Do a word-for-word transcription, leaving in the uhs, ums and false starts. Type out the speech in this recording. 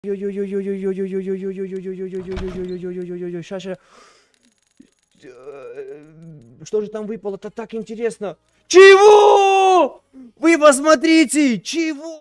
Сейчас, сейчас. Что же там выпало? Это так интересно. Чего? Вы посмотрите! Чего?